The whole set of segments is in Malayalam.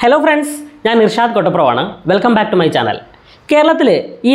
Hello friends, I am Irshad Kottapravana. Welcome back to my channel. കേരളത്തിലെ ഈ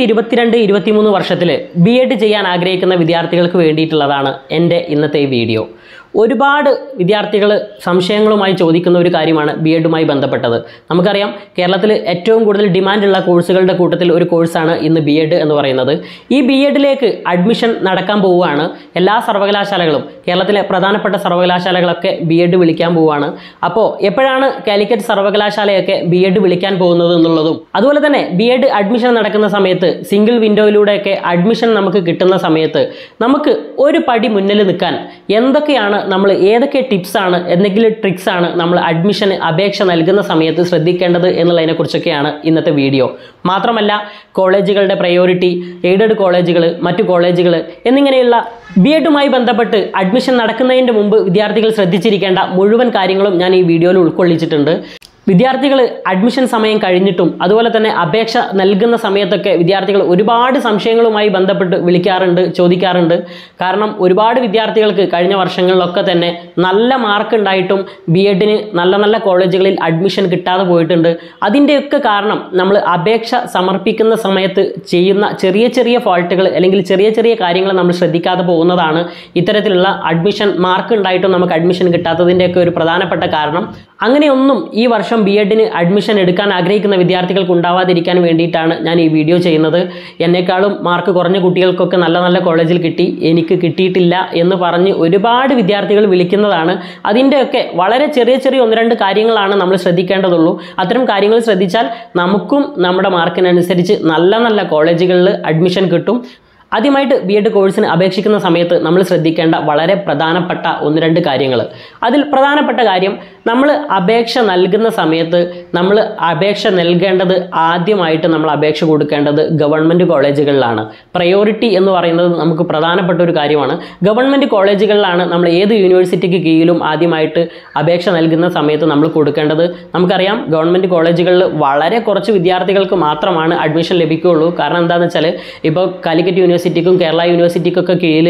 2022-23 വർഷത്തിൽ B.Ed ചെയ്യാൻ ആഗ്രഹിക്കുന്ന വിദ്യാർത്ഥികൾക്ക് വേണ്ടിയിട്ടുള്ളതാണ് എൻ്റെ ഇന്നത്തെ വീഡിയോ. ഒരുപാട് വിദ്യാർത്ഥികൾ സംശയങ്ങളുമായി ചോദിക്കുന്ന ഒരു കാര്യമാണ് B.Edുമായി ബന്ധപ്പെട്ടത്. നമുക്കറിയാം കേരളത്തിൽ ഏറ്റവും കൂടുതൽ ഡിമാൻഡ് ഉള്ള കോഴ്സുകളുടെ കൂട്ടത്തിൽ ഒരു കോഴ്സാണ് ഇന്ന് B.Ed എന്ന് പറയുന്നത്. ഈ B.Edലേക്ക് അഡ്മിഷൻ നടക്കാൻ പോവുകയാണ്. എല്ലാ സർവകലാശാലകളും കേരളത്തിലെ പ്രധാനപ്പെട്ട സർവകലാശാലകളൊക്കെ B.Ed വിളിക്കാൻ പോവുകയാണ്. അപ്പോൾ എപ്പോഴാണ് കാലിക്കറ്റ് സർവകലാശാലയൊക്കെ B.Ed വിളിക്കാൻ പോകുന്നത് എന്നുള്ളതും അതുപോലെ തന്നെ B.Ed അഡ്മിഷൻ നടക്കുന്ന സമയത്ത് സിംഗിൾ വിൻഡോയിലൂടെയൊക്കെ അഡ്മിഷൻ നമുക്ക് കിട്ടുന്ന സമയത്ത് നമുക്ക് ഒരു പടി മുന്നിൽ നിൽക്കാൻ എന്തൊക്കെയാണ് നമ്മൾ ഏതൊക്കെ ടിപ്സ് ആണ് എന്തെങ്കിലും ട്രിക്സ് ആണ് നമ്മൾ അഡ്മിഷൻ അപേക്ഷ നൽകുന്ന സമയത്ത് ശ്രദ്ധിക്കേണ്ടത് എന്നുള്ളതിനെക്കുറിച്ചൊക്കെയാണ് ഇന്നത്തെ വീഡിയോ. മാത്രമല്ല കോളേജുകളുടെ പ്രയോറിറ്റി, എയ്ഡഡ് കോളേജുകൾ, മറ്റു കോളേജുകൾ എന്നിങ്ങനെയുള്ള B.Edുമായി ബന്ധപ്പെട്ട് അഡ്മിഷൻ നടക്കുന്നതിന് മുമ്പ് വിദ്യാർത്ഥികൾ ശ്രദ്ധിച്ചിരിക്കേണ്ട മുഴുവൻ കാര്യങ്ങളും ഞാൻ ഈ വീഡിയോയിൽ ഉൾക്കൊള്ളിച്ചിട്ടുണ്ട്. വിദ്യാർത്ഥികൾ അഡ്മിഷൻ സമയം കഴിഞ്ഞിട്ടും അതുപോലെ തന്നെ അപേക്ഷ നൽകുന്ന സമയത്തൊക്കെ വിദ്യാർത്ഥികൾ ഒരുപാട് സംശയങ്ങളുമായി ബന്ധപ്പെട്ട് വിളിക്കാറുണ്ട്, ചോദിക്കാറുണ്ട്. കാരണം ഒരുപാട് വിദ്യാർത്ഥികൾക്ക് കഴിഞ്ഞ വർഷങ്ങളിലൊക്കെ തന്നെ നല്ല മാർക്ക് ഉണ്ടായിട്ടും B.Edന് നല്ല നല്ല കോളേജുകളിൽ അഡ്മിഷൻ കിട്ടാതെ പോയിട്ടുണ്ട്. അതിൻ്റെയൊക്കെ കാരണം നമ്മൾ അപേക്ഷ സമർപ്പിക്കുന്ന സമയത്ത് ചെയ്യുന്ന ചെറിയ ചെറിയ ഫോൾട്ടുകൾ അല്ലെങ്കിൽ ചെറിയ ചെറിയ കാര്യങ്ങൾ നമ്മൾ ശ്രദ്ധിക്കാതെ പോകുന്നതാണ് ഇത്തരത്തിലുള്ള അഡ്മിഷൻ മാർക്ക് ഉണ്ടായിട്ടും നമുക്ക് അഡ്മിഷൻ കിട്ടാത്തതിൻ്റെയൊക്കെ ഒരു പ്രധാനപ്പെട്ട കാരണം. അങ്ങനെയൊന്നും ഈ വർഷം B.Edന് അഡ്മിഷൻ എടുക്കാൻ ആഗ്രഹിക്കുന്ന വിദ്യാർത്ഥികൾക്ക് ഉണ്ടാവാതിരിക്കാൻ വേണ്ടിയിട്ടാണ് ഞാൻ ഈ വീഡിയോ ചെയ്യുന്നത്. എന്നെക്കാളും മാർക്ക് കുറഞ്ഞ കുട്ടികൾക്കൊക്കെ നല്ല നല്ല കോളേജിൽ കിട്ടി, എനിക്ക് കിട്ടിയിട്ടില്ല എന്ന് പറഞ്ഞ് ഒരുപാട് വിദ്യാർത്ഥികൾ വിളിക്കുന്നതാണ്. അതിൻ്റെയൊക്കെ വളരെ ചെറിയ ചെറിയ ഒന്ന് രണ്ട് കാര്യങ്ങളാണ് നമ്മൾ ശ്രദ്ധിക്കേണ്ടതുള്ളൂ. അത്തരം കാര്യങ്ങൾ ശ്രദ്ധിച്ചാൽ നമുക്കും നമ്മുടെ മാർക്കിനനുസരിച്ച് നല്ല നല്ല കോളേജുകളിൽ അഡ്മിഷൻ കിട്ടും. ആദ്യമായിട്ട് B.Ed കോഴ്സിന് അപേക്ഷിക്കുന്ന സമയത്ത് നമ്മൾ ശ്രദ്ധിക്കേണ്ട വളരെ പ്രധാനപ്പെട്ട ഒന്ന് രണ്ട് കാര്യങ്ങൾ. അതിൽ പ്രധാനപ്പെട്ട കാര്യം, നമ്മൾ അപേക്ഷ നൽകുന്ന സമയത്ത് നമ്മൾ അപേക്ഷ നൽകേണ്ടത് ആദ്യമായിട്ട് നമ്മൾ അപേക്ഷ കൊടുക്കേണ്ടത് ഗവൺമെൻറ് കോളേജുകളിലാണ്. പ്രയോറിറ്റി എന്ന് പറയുന്നത് നമുക്ക് പ്രധാനപ്പെട്ട ഒരു കാര്യമാണ്. ഗവൺമെൻറ് കോളേജുകളിലാണ് നമ്മൾ ഏത് യൂണിവേഴ്സിറ്റിക്ക് കീഴിലും ആദ്യമായിട്ട് അപേക്ഷ നൽകുന്ന സമയത്ത് നമ്മൾ കൊടുക്കേണ്ടത്. നമുക്കറിയാം ഗവൺമെൻറ് കോളേജുകളിൽ വളരെ കുറച്ച് വിദ്യാർത്ഥികൾക്ക് മാത്രമാണ് അഡ്മിഷൻ ലഭിക്കുകയുള്ളൂ. കാരണം എന്താണെന്ന് വെച്ചാൽ ഇപ്പോൾ കാലിക്കറ്റ് യൂണിവേഴ്സിറ്റിക്കും കേരള യൂണിവേഴ്സിറ്റിക്കൊക്കെ കീഴിൽ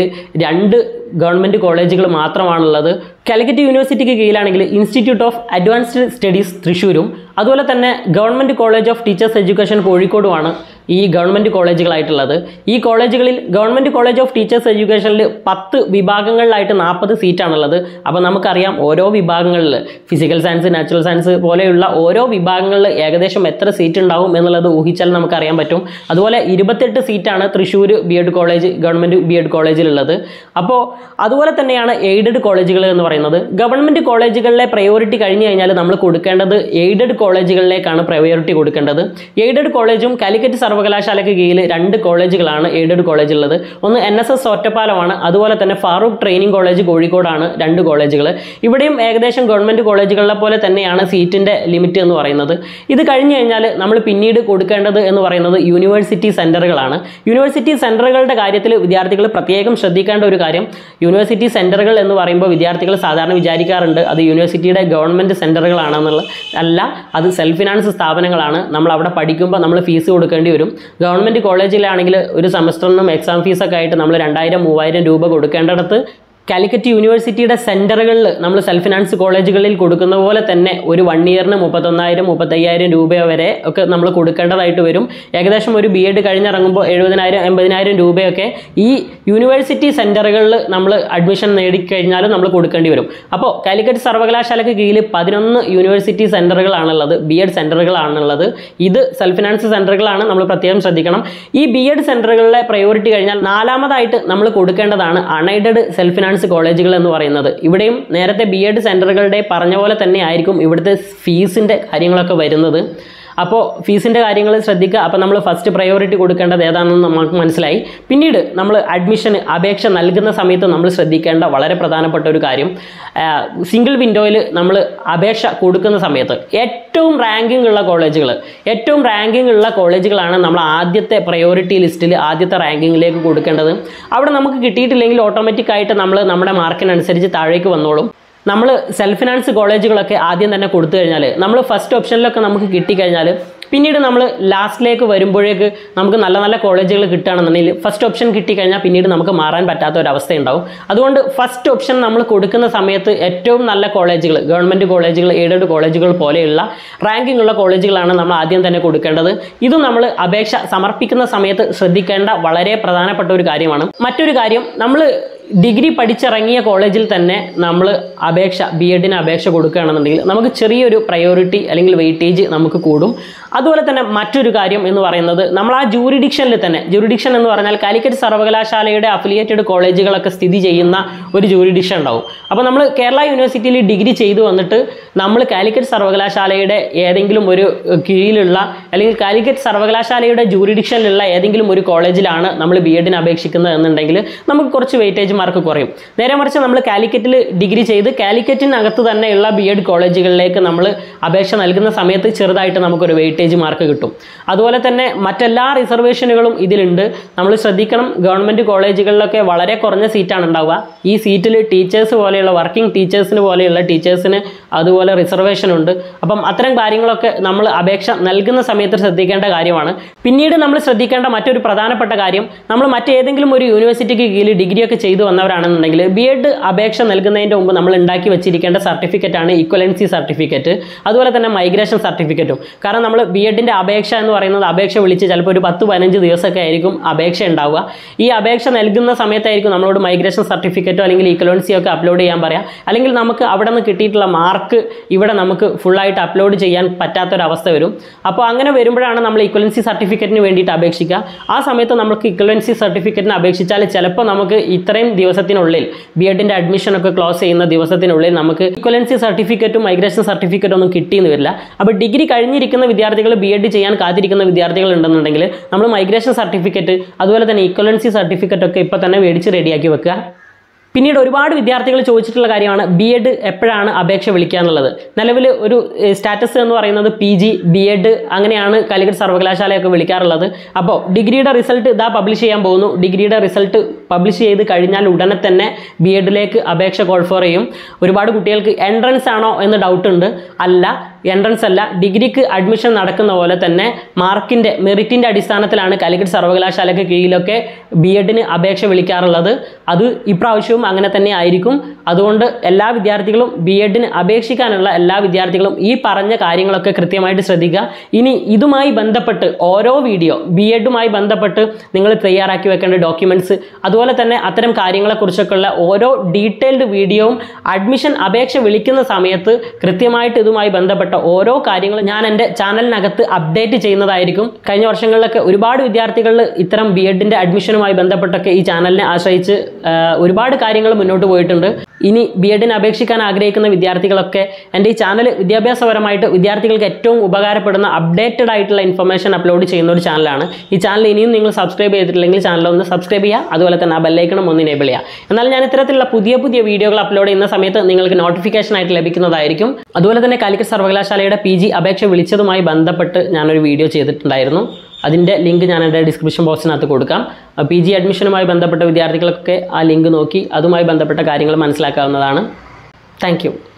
2 ഗവൺമെൻറ് കോളേജുകൾ മാത്രമാണുള്ളത്. കാലിക്കറ്റ് യൂണിവേഴ്സിറ്റിക്ക് കീഴിലാണെങ്കിൽ ഇൻസ്റ്റിറ്റ്യൂട്ട് ഓഫ് അഡ്വാൻസ്ഡ് സ്റ്റഡീസ് തൃശ്ശൂരും അതുപോലെ തന്നെ government college of teachers education കോഴിക്കോടുമാണ് ഈ ഗവൺമെൻറ് കോളേജുകളായിട്ടുള്ളത്. ഈ കോളേജുകളിൽ ഗവൺമെൻറ് കോളേജ് ഓഫ് ടീച്ചേഴ്സ് എഡ്യൂക്കേഷനിൽ 10 വിഭാഗങ്ങളിലായിട്ട് 40 സീറ്റാണുള്ളത്. അപ്പോൾ നമുക്കറിയാം ഓരോ വിഭാഗങ്ങളിൽ ഫിസിക്കൽ സയൻസ്, നാച്ചുറൽ സയൻസ് പോലെയുള്ള ഓരോ വിഭാഗങ്ങളിൽ ഏകദേശം എത്ര സീറ്റ് ഉണ്ടാവും എന്നുള്ളത് ഊഹിച്ചാൽ നമുക്കറിയാൻ പറ്റും. അതുപോലെ 28 സീറ്റാണ് Thrissur B.Ed college government B.Ed കോളേജിലുള്ളത്. അപ്പോൾ അതുപോലെ തന്നെയാണ് എയ്ഡഡ് കോളേജുകൾ എന്ന് പറയുന്നത്. ഗവൺമെൻറ് കോളേജുകളിലെ പ്രയോറിറ്റി കഴിഞ്ഞ് കഴിഞ്ഞാൽ നമ്മൾ കൊടുക്കേണ്ടത് എയ്ഡഡ് കോളേജുകളിലേക്കാണ് പ്രയോറിറ്റി കൊടുക്കേണ്ടത്. എയ്ഡഡ് കോളേജും കാലിക്കറ്റ് സർവകലാശാലയ്ക്ക് കീഴിൽ 2 കോളേജുകളാണ് എയ്ഡഡ് കോളേജുള്ളത്. ഒന്ന് NSS ഒറ്റപ്പാലമാണ്, അതുപോലെ തന്നെ ഫാറൂഖ് ട്രെയിനിങ് കോളേജ് കോഴിക്കോടാണ് 2 കോളേജുകൾ. ഇവിടെയും ഏകദേശം ഗവൺമെൻറ് കോളേജുകളെ പോലെ തന്നെയാണ് സീറ്റിൻ്റെ ലിമിറ്റ് എന്ന് പറയുന്നത്. ഇത് കഴിഞ്ഞ് കഴിഞ്ഞാൽ നമ്മൾ പിന്നീട് കൊടുക്കേണ്ടത് എന്ന് പറയുന്നത് യൂണിവേഴ്സിറ്റി സെൻറ്ററുകളാണ്. യൂണിവേഴ്സിറ്റി സെൻറ്ററുകളുടെ കാര്യത്തിൽ വിദ്യാർത്ഥികൾ പ്രത്യേകം ശ്രദ്ധിക്കേണ്ട ഒരു കാര്യം, യൂണിവേഴ്സിറ്റി സെൻറ്ററുകൾ എന്ന് പറയുമ്പോൾ വിദ്യാർത്ഥികൾ സാധാരണ വിചാരിക്കാറുണ്ട് അത് യൂണിവേഴ്സിറ്റിയുടെ ഗവൺമെൻറ് സെൻറ്ററുകളാണെന്നുള്ളത്. അല്ല, അത് സെൽഫ് ഫിനാൻസ് സ്ഥാപനങ്ങളാണ്. നമ്മൾ അവിടെ പഠിക്കുമ്പോൾ നമ്മൾ ഫീസ് കൊടുക്കേണ്ടി വരും. ഗവൺമെൻറ് കോളേജിലാണെങ്കിൽ ഒരു സെമസ്റ്ററിനും എക്സാം ഫീസൊക്കെ ആയിട്ട് നമ്മൾ 2000-3000 രൂപ കൊടുക്കേണ്ടിടത്ത് കാലിക്കറ്റ് യൂണിവേഴ്സിറ്റിയുടെ സെൻറ്ററുകളിൽ നമ്മൾ സെൽഫ് ഫിനാൻസ് കോളേജുകളിൽ കൊടുക്കുന്ന പോലെ തന്നെ ഒരു 1 ഇയറിന് 31,000-35,000 രൂപ വരെ ഒക്കെ നമ്മൾ കൊടുക്കേണ്ടതായിട്ട് വരും. ഏകദേശം ഒരു B.Ed കഴിഞ്ഞിറങ്ങുമ്പോൾ 70,000-80,000 രൂപയൊക്കെ ഈ യൂണിവേഴ്സിറ്റി സെൻറ്ററുകളിൽ നമ്മൾ അഡ്മിഷൻ നേടിക്കഴിഞ്ഞാൽ നമ്മൾ കൊടുക്കേണ്ടി വരും. അപ്പോൾ കാലിക്കറ്റ് സർവകലാശാലയ്ക്ക് കീഴിൽ 11 യൂണിവേഴ്സിറ്റി സെൻറ്ററുകളാണുള്ളത്, B.Ed സെൻറ്ററുകളാണുള്ളത്. ഇത് സെൽഫ് ഫിനാൻസ് സെൻറ്ററുകളാണ്, നമ്മൾ പ്രത്യേകം ശ്രദ്ധിക്കണം. ഈ B.Ed സെൻറ്ററുകളിലെ പ്രയോറിറ്റി കഴിഞ്ഞാൽ 4ാമതായിട്ട് നമ്മൾ കൊടുക്കേണ്ടതാണ് അൺഎയ്ഡഡ് സെൽഫ് ഫിനാൻസ് കോളേജുകൾ എന്ന് പറയുന്നത്. ഇവിടെയും നേരത്തെ B.Ed സെൻറ്ററുകളുടെ പറഞ്ഞ പോലെ തന്നെ ആയിരിക്കും ഇവിടുത്തെ ഫീസിൻ്റെ കാര്യങ്ങളൊക്കെ വരുന്നത്. അപ്പോൾ ഫീസിൻ്റെ കാര്യങ്ങൾ ശ്രദ്ധിക്കുക. അപ്പോൾ നമ്മൾ ഫസ്റ്റ് പ്രയോറിറ്റി കൊടുക്കേണ്ടത് ഏതാണെന്ന് നമുക്ക് മനസ്സിലായി. പിന്നീട് നമ്മൾ അഡ്മിഷന് അപേക്ഷ നൽകുന്ന സമയത്ത് നമ്മൾ ശ്രദ്ധിക്കേണ്ട വളരെ പ്രധാനപ്പെട്ട ഒരു കാര്യം, സിംഗിൾ വിൻഡോയിൽ നമ്മൾ അപേക്ഷ കൊടുക്കുന്ന സമയത്ത് ഏറ്റവും റാങ്കിങ് ഉള്ള കോളേജുകളാണ് നമ്മൾ ആദ്യത്തെ പ്രയോറിറ്റി ലിസ്റ്റിൽ ആദ്യത്തെ റാങ്കിങ്ങിലേക്ക് കൊടുക്കേണ്ടത്. അവിടെ നമുക്ക് കിട്ടിയിട്ടില്ലെങ്കിൽ ഓട്ടോമാറ്റിക്കായിട്ട് നമ്മൾ നമ്മുടെ മാർക്കിനനുസരിച്ച് താഴേക്ക് വന്നോളും. നമ്മൾ സെൽഫ് ഫിനാൻസ് കോളേജുകളൊക്കെ ആദ്യം തന്നെ കൊടുത്തു കഴിഞ്ഞാൽ നമ്മൾ ഫസ്റ്റ് ഓപ്ഷനിലൊക്കെ നമുക്ക് കിട്ടിക്കഴിഞ്ഞാൽ പിന്നീട് നമ്മൾ ലാസ്റ്റിലേക്ക് വരുമ്പോഴേക്ക് നമുക്ക് നല്ല നല്ല കോളേജുകൾ കിട്ടുകയാണെന്നുണ്ടെങ്കിൽ ഫസ്റ്റ് ഓപ്ഷൻ കിട്ടിക്കഴിഞ്ഞാൽ പിന്നീട് നമുക്ക് മാറാൻ പറ്റാത്ത ഒരു അവസ്ഥ ഉണ്ടാവും. അതുകൊണ്ട് ഫസ്റ്റ് ഓപ്ഷൻ നമ്മൾ കൊടുക്കുന്ന സമയത്ത് ഏറ്റവും നല്ല കോളേജുകൾ, ഗവൺമെൻറ് കോളേജുകൾ, എയ്ഡഡ് കോളേജുകൾ പോലെയുള്ള റാങ്കിംഗ് ഉള്ള കോളേജുകളാണ് നമ്മൾ ആദ്യം തന്നെ കൊടുക്കേണ്ടത്. ഇത് നമ്മൾ അപേക്ഷ സമർപ്പിക്കുന്ന സമയത്ത് ശ്രദ്ധിക്കേണ്ട വളരെ പ്രധാനപ്പെട്ട ഒരു കാര്യമാണ്. മറ്റൊരു കാര്യം, നമ്മൾ ഡിഗ്രി പഠിച്ചിറങ്ങിയ കോളേജിൽ തന്നെ നമ്മൾ B.Edന് അപേക്ഷ കൊടുക്കുകയാണെന്നുണ്ടെങ്കിൽ നമുക്ക് ചെറിയൊരു പ്രയോറിറ്റി അല്ലെങ്കിൽ വെയിറ്റേജ് നമുക്ക് കൂടും. അതുപോലെ തന്നെ മറ്റൊരു കാര്യം എന്ന് പറയുന്നത്, നമ്മൾ ആ ജൂറിഡിക്ഷനിൽ തന്നെ, ജൂറിഡിക്ഷൻ എന്ന് പറഞ്ഞാൽ കാലിക്കറ്റ് സർവകലാശാലയുടെ അഫിലിയേറ്റഡ് കോളേജുകളൊക്കെ സ്ഥിതി ചെയ്യുന്ന ഒരു ജൂറിഡിക്ഷൻ ഉണ്ടാവും. അപ്പോൾ നമ്മൾ കേരള യൂണിവേഴ്സിറ്റിയിൽ ഡിഗ്രി ചെയ്തു വന്നിട്ട് നമ്മൾ കാലിക്കറ്റ് സർവകലാശാലയുടെ ഏതെങ്കിലും ഒരു കീഴിലുള്ള അല്ലെങ്കിൽ കാലിക്കറ്റ് സർവകലാശാലയുടെ ജൂറിഡിക്ഷനിലുള്ള ഏതെങ്കിലും ഒരു കോളേജിലാണ് നമ്മൾ B.Edന് അപേക്ഷിക്കുന്നത് എന്നുണ്ടെങ്കിൽ നമുക്ക് കുറച്ച് വെയിറ്റേജ് മാർക്ക് കുറയും. നേരെ മറിച്ച് നമ്മൾ കാലിക്കറ്റിൽ ഡിഗ്രി ചെയ്ത് കാലിക്കറ്റിനകത്ത് തന്നെയുള്ള B.Ed കോളേജുകളിലേക്ക് നമ്മൾ അപേക്ഷ നൽകുന്ന സമയത്ത് ചെറുതായിട്ട് നമുക്കൊരു വെയിറ്റേജ് മാർക്ക് കിട്ടും. അതുപോലെ തന്നെ മറ്റെല്ലാ റിസർവേഷനുകളും ഇതിലുണ്ട്. നമ്മൾ ശ്രദ്ധിക്കണം, ഗവൺമെൻറ് കോളേജുകളിലൊക്കെ വളരെ കുറഞ്ഞ സീറ്റാണ് ഉണ്ടാവുക. ഈ സീറ്റിൽ ടീച്ചേഴ്സ് പോലെയുള്ള വർക്കിംഗ് ടീച്ചേഴ്സിന് പോലെയുള്ള ടീച്ചേഴ്സിന് അതുപോലെ റിസർവേഷൻ ഉണ്ട്. അപ്പം അത്തരം കാര്യങ്ങളൊക്കെ നമ്മൾ അപേക്ഷ നൽകുന്ന സമയത്ത് ശ്രദ്ധിക്കേണ്ട കാര്യമാണ്. പിന്നീട് നമ്മൾ ശ്രദ്ധിക്കേണ്ട മറ്റൊരു പ്രധാനപ്പെട്ട കാര്യം, നമ്മൾ മറ്റേതെങ്കിലും ഒരു യൂണിവേഴ്സിറ്റിക്ക് കീഴിൽ ഡിഗ്രിയൊക്കെ ചെയ്തു വന്നവരാണെന്നുണ്ടെങ്കിൽ B.Ed അപേക്ഷ നൽകുന്നതിൻ്റെ മുമ്പ് നമ്മൾ ഉണ്ടാക്കി വെച്ചിരിക്കേണ്ട സർട്ടിഫിക്കറ്റാണ് ഇക്വലൻസി സർട്ടിഫിക്കറ്റ്, അതുപോലെ തന്നെ മൈഗ്രേഷൻ സർട്ടിഫിക്കറ്റും. കാരണം നമ്മൾ B.Edൻ്റെ അപേക്ഷ എന്ന് പറയുന്നത് അപേക്ഷ വിളിച്ച് ചിലപ്പോൾ ഒരു 10-15 ദിവസമൊക്കെ ആയിരിക്കും അപേക്ഷ ഉണ്ടാവുക. ഈ അപേക്ഷ നൽകുന്ന സമയത്തായിരിക്കും നമ്മളോട് മൈഗ്രേഷൻ സർട്ടിഫിക്കറ്റോ അല്ലെങ്കിൽ ഇക്വലൻസിയോ ഒക്കെ അപ്ലോഡ് ചെയ്യാൻ പറയാം. അല്ലെങ്കിൽ നമുക്ക് അവിടെ നിന്ന് കിട്ടിയിട്ടുള്ള മാർക്ക് ഇവിടെ നമുക്ക് ഫുള്ളായിട്ട് അപ്ലോഡ് ചെയ്യാൻ പറ്റാത്തൊരവസ്ഥ വരും. അപ്പോൾ അങ്ങനെ വരുമ്പോഴാണ് നമ്മൾ ഇക്വലൻസി സർട്ടിഫിക്കറ്റിന് വേണ്ടിയിട്ട് അപേക്ഷിക്കുക. ആ സമയത്ത് നമുക്ക് ഇക്വലൻസി സർട്ടിഫിക്കറ്റിന് അപേക്ഷിച്ചാൽ ചിലപ്പോൾ നമുക്ക് ഇത്രയും ദിവസത്തിനുള്ളിൽ B.Edൻ്റെ അഡ്മിഷനൊക്കെ ക്ലോസ് ചെയ്യുന്ന ദിവസത്തിനുള്ളിൽ നമുക്ക് ഇക്വലൻസി സർട്ടിഫിക്കറ്റും മൈഗ്രേഷൻ സർട്ടിഫിക്കറ്റും ഒന്നും കിട്ടിയെന്ന് വരില്ല. അപ്പോൾ ഡിഗ്രി കഴിഞ്ഞിരിക്കുന്ന വിദ്യാർത്ഥികൾ B.Ed ചെയ്യാൻ കാത്തിരിക്കുന്ന വിദ്യാർത്ഥികൾ ഉണ്ടെന്നുണ്ടെങ്കിൽ നമ്മൾ മൈഗ്രേഷൻ സർട്ടിഫിക്കറ്റ് അതുപോലെ തന്നെ ഇക്വലൻസി സർട്ടിഫിക്കറ്റ് ഒക്കെ ഇപ്പോൾ തന്നെ മേടിച്ച് റെഡിയാക്കി വെക്കുക. പിന്നീട് ഒരുപാട് വിദ്യാർത്ഥികൾ ചോദിച്ചിട്ടുള്ള കാര്യമാണ് B.Ed എപ്പോഴാണ് അപേക്ഷ വിളിക്കുക എന്നുള്ളത്. നിലവിൽ ഒരു സ്റ്റാറ്റസ് എന്ന് പറയുന്നത് PG B.Ed അങ്ങനെയാണ് കാലിക്കറ്റ് സർവകലാശാലയൊക്കെ വിളിക്കാറുള്ളത്. അപ്പോൾ ഡിഗ്രിയുടെ റിസൾട്ട് ഇതാ പബ്ലിഷ് ചെയ്യാൻ പോകുന്നു. ഡിഗ്രിയുടെ റിസൾട്ട് പബ്ലിഷ് ചെയ്ത് കഴിഞ്ഞാൽ ഉടനെ തന്നെ B.Edലേക്ക് അപേക്ഷ കോൾ ഫോർ ചെയ്യും. ഒരുപാട് കുട്ടികൾക്ക് എൻട്രൻസ് ആണോ എന്ന് ഡൗട്ട് ഉണ്ട്. അല്ല, എൻട്രൻസ് അല്ല. ഡിഗ്രിക്ക് അഡ്മിഷൻ നടക്കുന്ന പോലെ തന്നെ മാർക്കിൻ്റെ മെറിറ്റിൻ്റെ അടിസ്ഥാനത്തിലാണ് കാലിക്കറ്റ് സർവകലാശാലയ്ക്ക് കീഴിലൊക്കെ B.Edന് അപേക്ഷ വിളിക്കാറുള്ളത്. അത് ഇപ്രാവശ്യവും അങ്ങനെ തന്നെ ആയിരിക്കും. അതുകൊണ്ട് എല്ലാ വിദ്യാർത്ഥികളും B.Edന് അപേക്ഷിക്കാനുള്ള എല്ലാ വിദ്യാർത്ഥികളും ഈ പറഞ്ഞ കാര്യങ്ങളൊക്കെ കൃത്യമായിട്ട് ശ്രദ്ധിക്കുക. ഇനി ഇതുമായി ബന്ധപ്പെട്ട് ഓരോ വീഡിയോ B.Edുമായി ബന്ധപ്പെട്ട് നിങ്ങൾ തയ്യാറാക്കി വെക്കേണ്ട ഡോക്യുമെൻറ്റ്സ്, അതുപോലെ തന്നെ അത്തരം കാര്യങ്ങളെക്കുറിച്ചൊക്കെയുള്ള ഓരോ ഡീറ്റെയിൽഡ് വീഡിയോയും അഡ്മിഷൻ അപേക്ഷ വിളിക്കുന്ന സമയത്ത് കൃത്യമായിട്ട് ഇതുമായി ബന്ധപ്പെട്ട ഓരോ കാര്യങ്ങളും ഞാൻ എൻ്റെ ചാനലിനകത്ത് അപ്ഡേറ്റ് ചെയ്യുന്നതായിരിക്കും. കഴിഞ്ഞ വർഷങ്ങളിലൊക്കെ ഒരുപാട് വിദ്യാർത്ഥികൾ ഇത്തരം B.Edൻ്റെ അഡ്മിഷനുമായി ബന്ധപ്പെട്ടൊക്കെ ഈ ചാനലിനെ ആശ്രയിച്ച് ഒരുപാട് കാര്യങ്ങൾ മുന്നോട്ട് പോയിട്ടുണ്ട്. ഇനി B.Edന് അപേക്ഷിക്കാൻ ആഗ്രഹിക്കുന്ന വിദ്യാർത്ഥികളൊക്കെ എൻ്റെ ഈ ചാനൽ വിദ്യാഭ്യാസപരമായിട്ട് വിദ്യാർത്ഥികൾക്ക് ഏറ്റവും ഉപകാരപ്പെടുന്ന അപ്ഡേറ്റഡ് ആയിട്ടുള്ള ഇൻഫർമേഷൻ അപ്ലോഡ് ചെയ്യുന്ന ഒരു ചാനലാണ്. ഈ ചാനൽ ഇനിയും നിങ്ങൾ സബ്സ്ക്രൈബ് ചെയ്തിട്ടില്ലെങ്കിൽ ചാനൽ ഒന്ന് സബ്സ്ക്രൈബ് ചെയ്യുക. അതുപോലെ തന്നെ ആ ബെല്ലൈക്കണം ഒന്ന് എനേബിൾ ചെയ്യുക. എന്നാൽ ഞാൻ ഇത്തരത്തിലുള്ള പുതിയ പുതിയ വീഡിയോകൾ അപ്ലോഡ് ചെയ്യുന്ന സമയത്ത് നിങ്ങൾക്ക് നോട്ടിഫിക്കേഷൻ ആയിട്ട് ലഭിക്കുന്നതായിരിക്കും. അതുപോലെ തന്നെ കാലിക്കറ്റ് സർവകലാശാലയുടെ PG അപേക്ഷ വിളിച്ചതുമായി ബന്ധപ്പെട്ട് ഞാനൊരു വീഡിയോ ചെയ്തിട്ടുണ്ടായിരുന്നു. അതിൻ്റെ ലിങ്ക് ഞാൻ എൻ്റെ ഡിസ്ക്രിപ്ഷൻ ബോക്സിനകത്ത് കൊടുക്കാം. PG അഡ്മിഷനുമായി ബന്ധപ്പെട്ട വിദ്യാർത്ഥികൾക്കൊക്കെ ആ ലിങ്ക് നോക്കി അതുമായി ബന്ധപ്പെട്ട കാര്യങ്ങൾ മനസ്സിലാക്കാവുന്നതാണ്. Thank U.